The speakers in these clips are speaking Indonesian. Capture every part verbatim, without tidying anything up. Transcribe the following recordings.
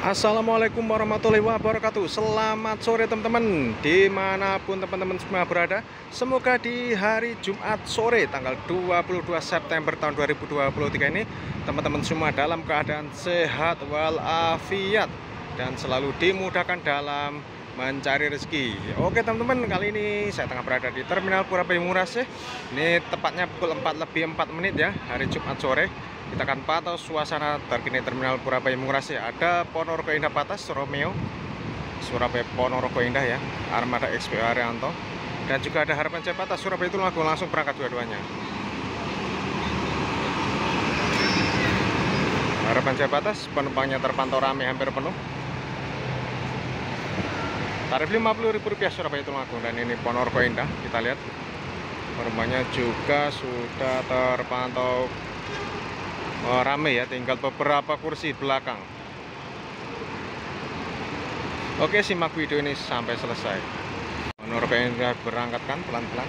Assalamualaikum warahmatullahi wabarakatuh. Selamat sore teman-teman, dimanapun teman-teman semua berada. Semoga di hari Jumat sore tanggal dua puluh dua September tahun dua ribu dua puluh tiga ini teman-teman semua dalam keadaan sehat walafiat dan selalu dimudahkan dalam mencari rezeki. Oke teman-teman, kali ini saya tengah berada di Terminal Purabaya Murah Sih. Ini tepatnya pukul empat lebih empat menit ya, hari Jumat sore. Kita akan pantau suasana terkini Terminal Purabaya Murah Sih. Ada Ponorogo Indah Patas, Romeo, Surabaya Ponorogo Indah ya, Armada X P O Arianto. Dan juga ada Harapan Jaya Patas, Surabaya Tulungagung, langsung berangkat dua-duanya. Harapan Jaya Patas, penumpangnya terpantau ramai hampir penuh. Tarif lima puluh ribu rupiah Surabaya Tulungagung. Dan ini Ponorogo Indah, kita lihat penumpangnya juga sudah terpantau oh, rame ya, tinggal beberapa kursi belakang. Oke, simak video ini sampai selesai. Ponorogo Indah berangkatkan pelan-pelan.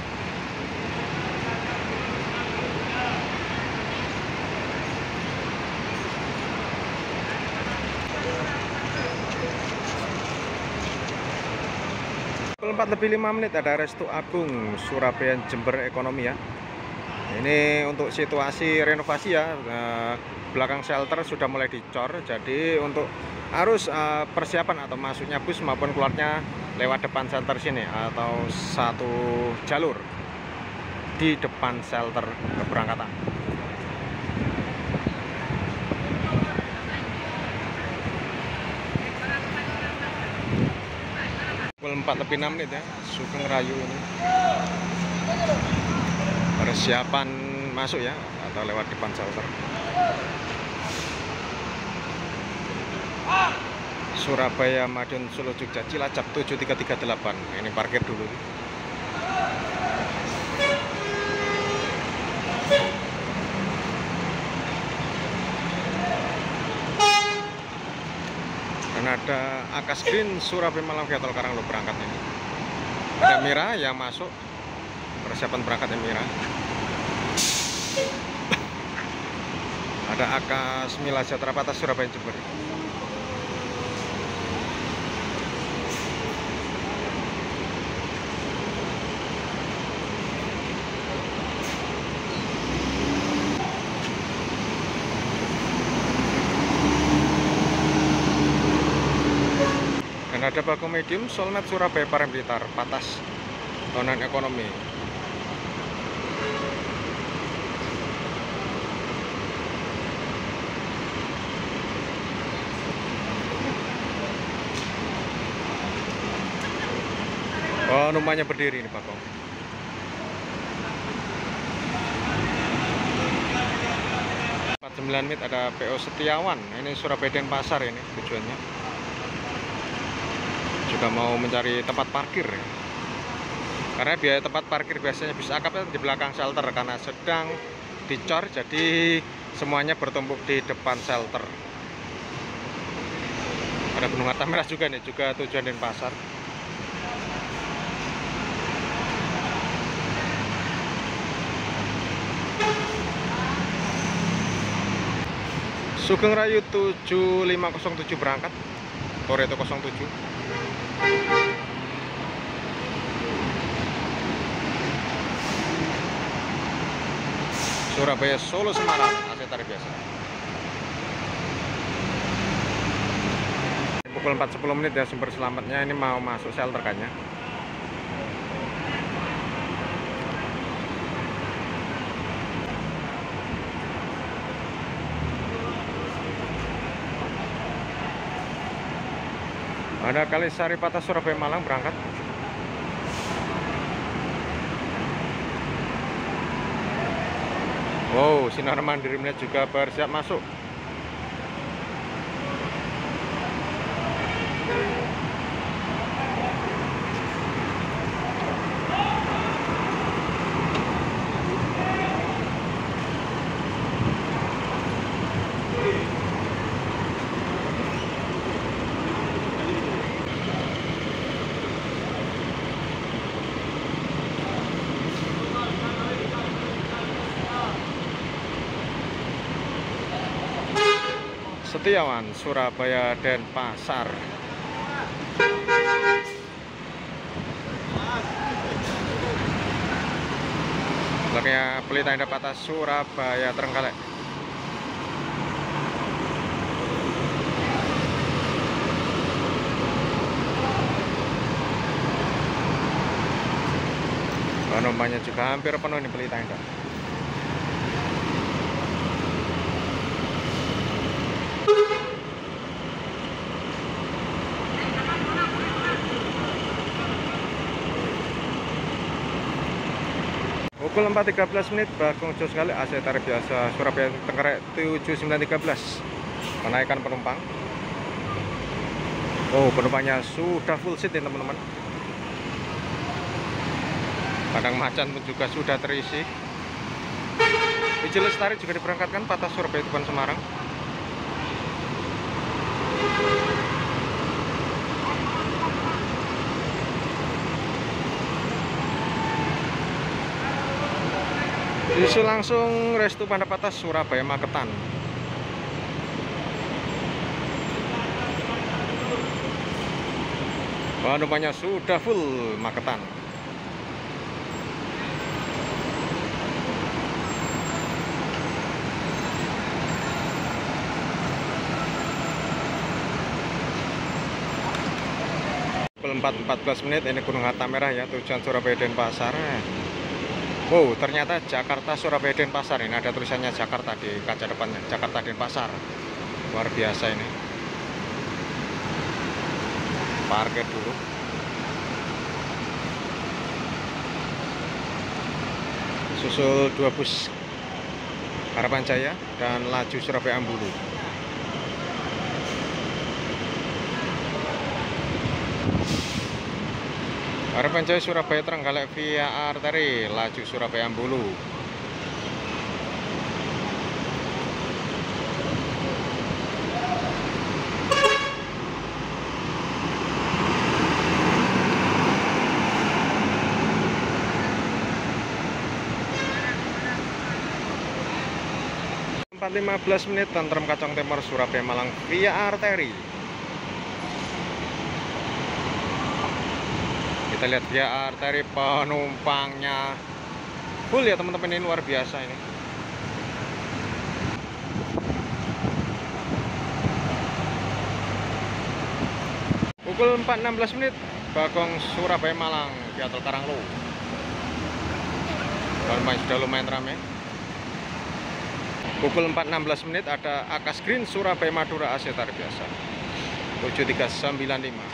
empat lebih lima menit ada Restu Agung Surabaya Jember Ekonomi ya. Ini untuk situasi renovasi ya, eh, belakang shelter sudah mulai dicor. Jadi untuk arus eh, persiapan atau masuknya bus maupun keluarnya lewat depan shelter sini atau satu jalur di depan shelter keberangkatan. empat lebih enam menit ya, Sugeng Rayu ini persiapan masuk ya atau lewat depan shelter. Surabaya Madiun Solo Jogja Cilacap tujuh tiga tiga delapan. Ini parkir dulu. Dan ada Akas Green Surabaya Malang via Tol Karanglo berangkat ini. Ada Mira yang masuk, persiapan berangkatnya Mira. Ada Akas Mila Jatra Patas Surabaya Jember. Dan ada Bako Medium Solmed Surabaya Parem Blitar Patas non ekonomi. Oh, rumahnya berdiri ini Bako. empat puluh sembilan menit ada P O Setiawan. Ini Surabaya Denpasar ini tujuannya. Juga mau mencari tempat parkir ya. Karena biaya tempat parkir biasanya bis akap di belakang shelter karena sedang dicor, jadi semuanya bertumpuk di depan shelter. Ada Gunung Arta Merah juga nih, juga tujuan Denpasar. Sugeng Rayu tujuh lima nol tujuh berangkat, Toretto nol tujuh. Surabaya Solo Semarang A C tarif biasa. Pukul empat sepuluh menit ya, sumber selamatnya ini mau masuk shelter kan ya. Ada Kalisari Patas Surabaya Malang berangkat. Wow, Sinar Mandiri juga bersiap masuk. Setiawan, Surabaya Denpasar. Belakangnya Pelita Indah Patah, Surabaya Trenggalek. Penumpangnya juga hampir penuh nih Pelita Indah. Pukul empat tiga belas menit, Bagong jos sekali A C tarif biasa Surabaya Trenggalek tujuh sembilan tiga belas. Menaikkan penumpang. Oh, penumpangnya sudah full seat ya teman-teman. Padang Macan pun juga sudah terisi. Biji Lestari juga diberangkatkan Patah Surabaya Tuban Semarang. Isi langsung Restu Panda Patah Surabaya Magetan. Penumpangnya sudah full Magetan. empat empat belas menit, ini Gunung Hatta Merah ya, tujuan Surabaya Denpasar. Wow, ternyata Jakarta Surabaya Denpasar. Ini ada tulisannya Jakarta di kaca depannya, Jakarta Denpasar. Luar biasa ini. Parkir dulu. Susul dua bus Harapan Jaya dan Laju Surabaya Ambulu. Harapan Jaya Surabaya Trenggalek via arteri, Laju Surabaya Ambulu. empat lima belas menit, Tentrem Kacang Timur Surabaya Malang via arteri. Kita lihat via arteri, penumpangnya full ya teman-teman, ini luar biasa ini. Pukul empat enam belas menit, Bagong Surabaya Malang via Tol Karanglo. Penumpang sudah lumayan ramai. Pukul empat enam belas menit ada Akas Green Surabaya Madura A C tarif biasa tujuh tiga sembilan lima.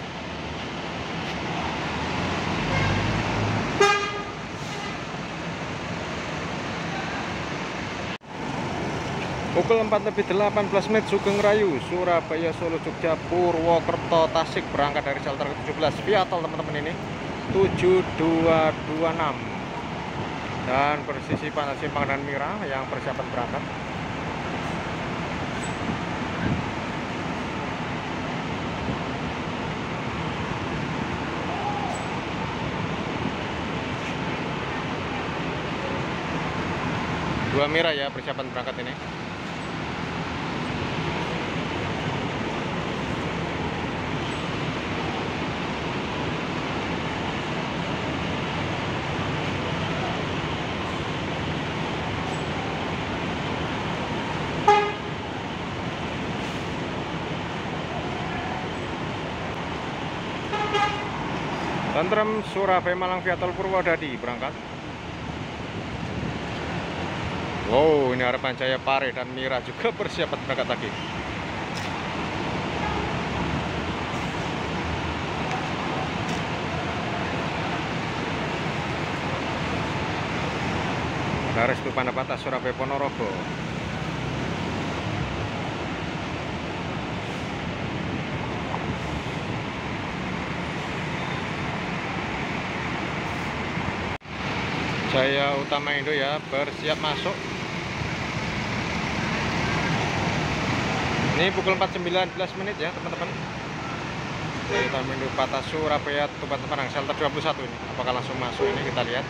Pukul empat lebih delapan belas menit, Sugeng Rayu Surabaya Solo Jogja Purwokerto Tasik berangkat dari shelter ke tujuh belas via tol teman-teman, ini tujuh dua dua enam. Dan persisi Pantai Simpang dan Mira yang persiapan berangkat. Dua Mira ya persiapan berangkat ini. Tentrem Surabaya Malang via tol Purwodadi berangkat. Wow, ini Harapan Jaya Pare dan Mira juga persiapan berangkat lagi. Ada Restu Panda Patah Surabaya Ponorogo. Jaya Utama Indo ya bersiap masuk. Ini pukul empat sembilan belas menit ya teman-teman. Jaya Utama Indo Patah Surabaya Tuban Semarang shelter dua puluh satu ini. Apakah langsung masuk, ini kita lihat.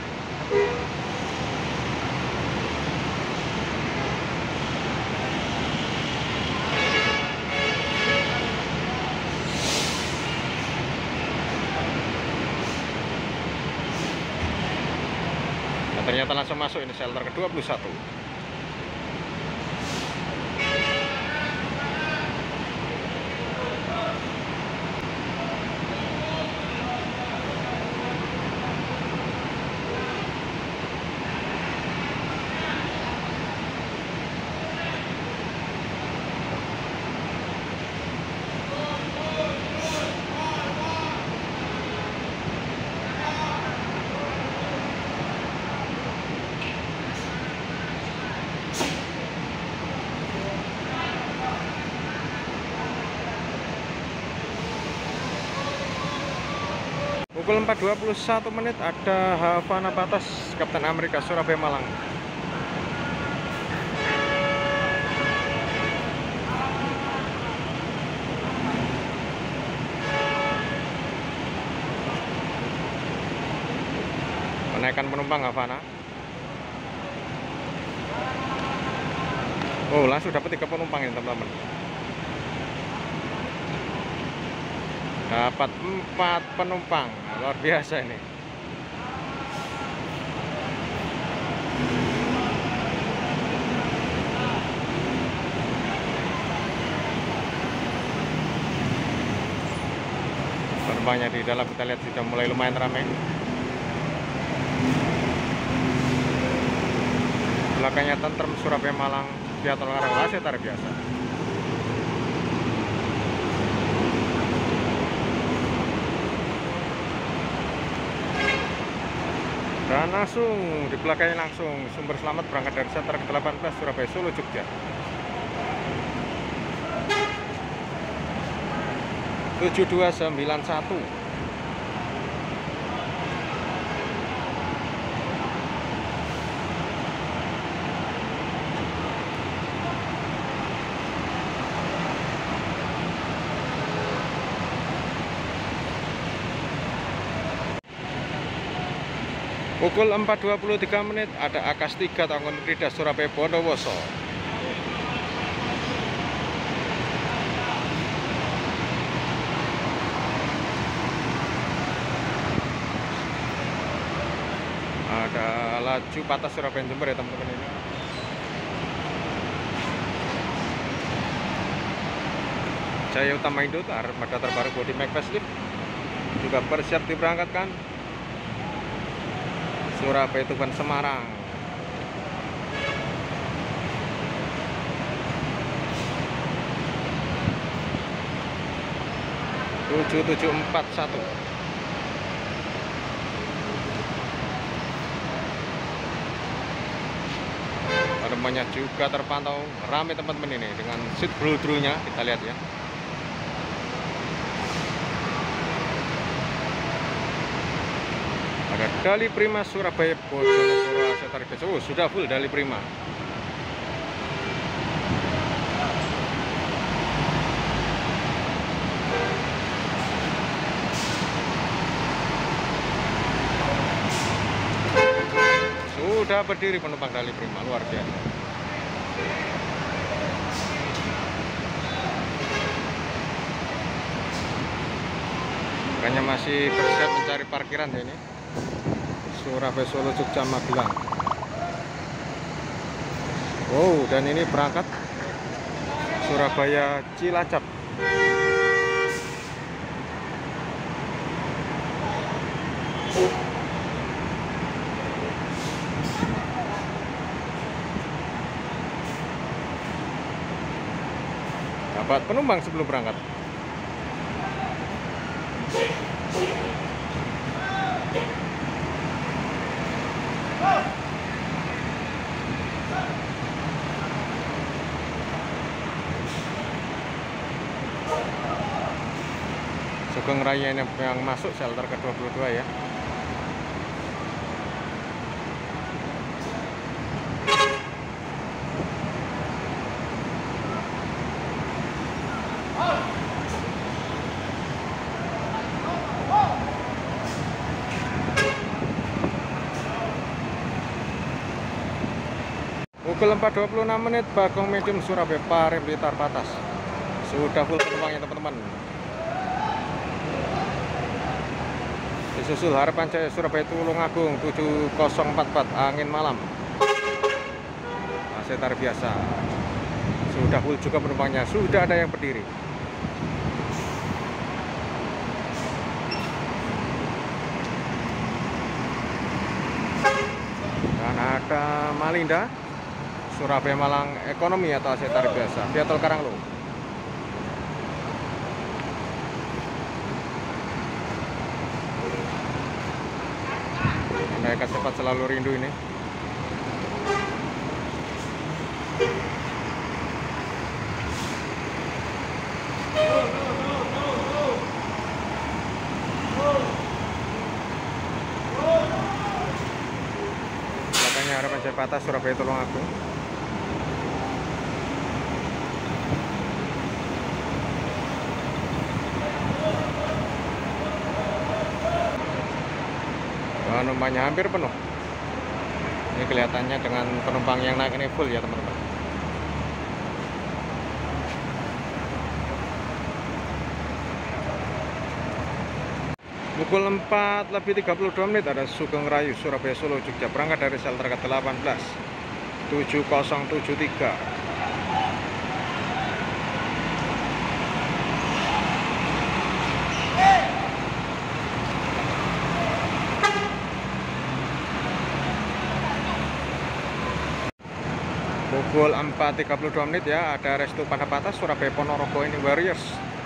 Ternyata langsung masuk ini shelter ke dua puluh satu. Pukul empat dua puluh satu menit ada Havana Batas Kapten Amerika Surabaya Malang. Kenaikan penumpang Havana. Oh, langsung dapat tiga penumpang ini teman-teman. Dapat empat penumpang, luar biasa ini. Penumpangnya di dalam kita lihat sudah mulai lumayan ramai. Belakangnya Tentrem Surabaya Malang, via Tol Ngarang, setar biasa. Dan langsung di belakangnya langsung sumber selamat berangkat dari setar ke delapan belas Surabaya Solo Jogja. tujuh dua sembilan satu. Pukul empat dua puluh tiga menit ada Akas tiga Tanggung Rida Surabaya Bondowoso. Ada laju patah Surabaya Jember ya teman-teman ini. Jaya Utama Indo armada terbaru body make facelift juga bersiap diberangkatkan. Surabaya Tuban Semarang. tujuh tujuh empat satu. Penumpangnya juga terpantau ramai teman-teman ini dengan seat blue-nya, kita lihat ya. Ada Dali Prima Surabaya Bojonegoro setar biasa. Oh, sudah full Dali Prima. Sudah berdiri penumpang Dali Prima, luar biasa. Makanya masih bersiap mencari parkiran ya ini. Surabaya Solo Jogja Magelang. Wow, dan ini berangkat Surabaya Cilacap. Dapat penumpang sebelum berangkat. Sugeng Raya ini yang masuk shelter ke dua puluh dua ya. Pukul empat dua puluh enam menit Bagong Medium Surabaya Pare Blitar Batas. Sudah full penumpangnya teman-teman. Disusul Harapan Jaya Surabaya Tulungagung tujuh nol empat empat angin malam. A C tarif biasa. Sudah full juga penumpangnya, sudah ada yang berdiri. Dan ada Malinda Surabaya Malang ekonomi atau A C tarif biasa via tol Karanglo. Naik cepat selalu rindu ini. Belakangnya Harapan Jaya Patah Surabaya Tulungagung. Penumpangnya hampir penuh. Ini kelihatannya dengan penumpang yang naik ini full ya teman-teman. Pukul empat lebih tiga puluh dua menit ada Sugeng Rayu Surabaya Solo Jogja berangkat dari sel terdekat delapan belas tujuh nol tujuh tiga. Pukul empat tiga puluh dua menit ya ada Restu Pandapata Surabaya Ponorogo ini Warriors.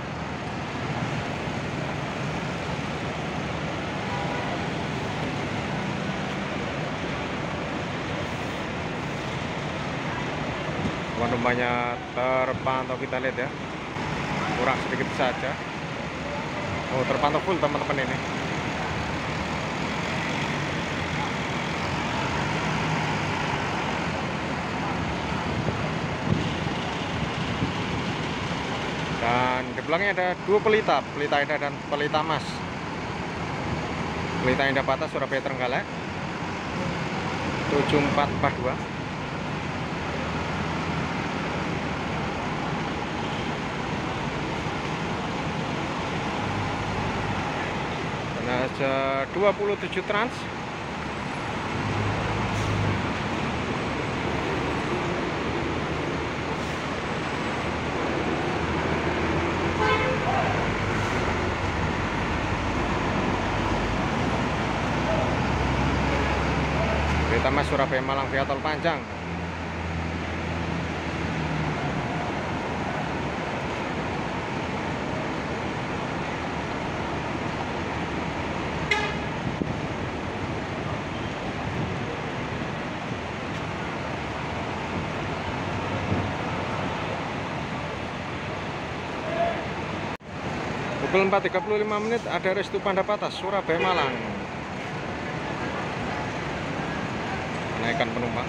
Penumpangnya terpantau, kita lihat ya, kurang sedikit saja. Oh, terpantau full teman-teman ini. Dan di belakangnya ada dua pelita, pelita Indah dan pelita Mas. Pelita Indah Patah Surabaya Trenggalek tujuh empat empat dua. Dan ada dua puluh tujuh Trans. Pelita Mas Surabaya Malang via tol Panjang. Pukul empat tiga puluh lima menit ada Restu Pandapata Surabaya Malang. Naikkan penumpang.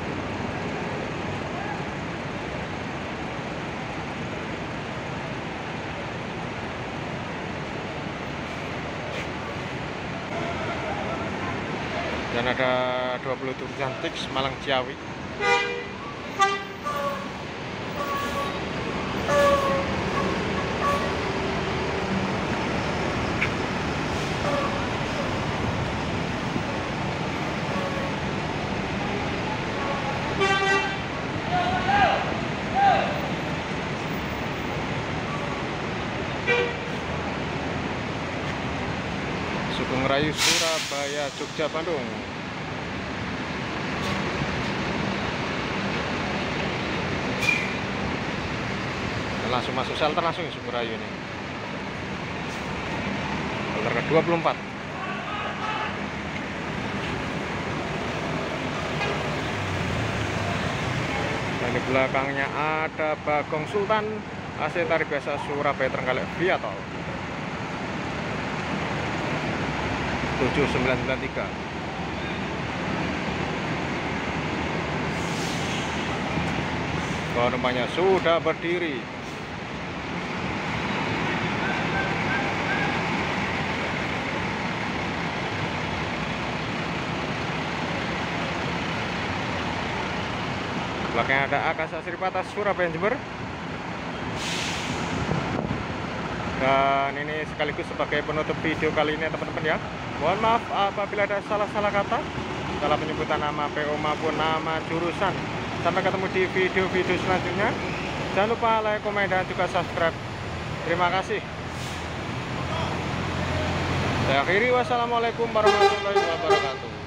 Dan ada dua puluh tujuh Cantik Malang Ciawi. Sugeng Rayu Surabaya Jogja Bandung. Dan langsung masuk shelter langsung ya Sugeng Rayu ini. Shelter ke dua puluh empat. Dan di belakangnya ada Bagong Sultan A C tarif biasa Surabaya Trenggalek via tol tujuh sembilan sembilan tiga. Penumpangnya sudah berdiri. Belakangnya ada Akasa Sripatah Surabaya Jember. Dan ini sekaligus sebagai penutup video kali ini teman-teman ya. Mohon maaf apabila ada salah-salah kata, salah penyebutan nama P O maupun nama jurusan. Sampai ketemu di video-video selanjutnya. Jangan lupa like, komen, dan juga subscribe. Terima kasih. Saya akhiri, wassalamualaikum warahmatullahi wabarakatuh.